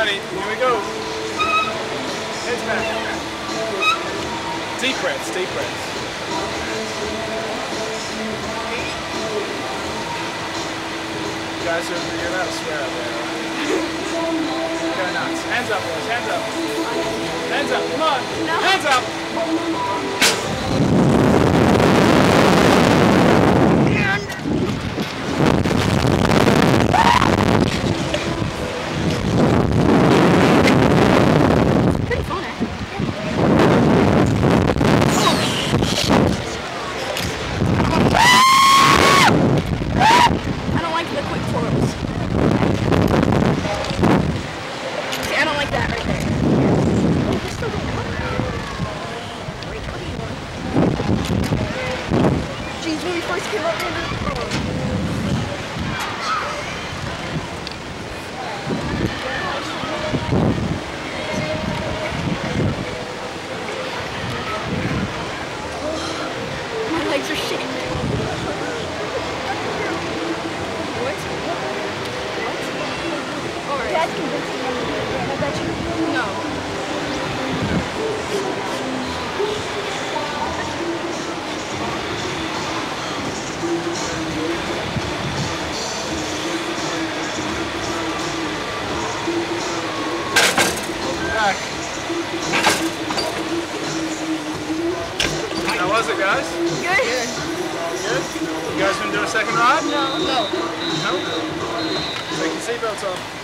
ready. Here we go. Heads back. Deep breaths, deep breaths. You guys are about to swear out there, right? Go nuts. Hands up, boys. Hands up. Hands up. Come on. No. Hands up. When we first came up here, my legs are shaking. What? Alright. Dad's convincing me to do it again, I bet you. No. How was it, guys? Good. Good? You guys been doing a second ride? No. No? Take your seatbelts off.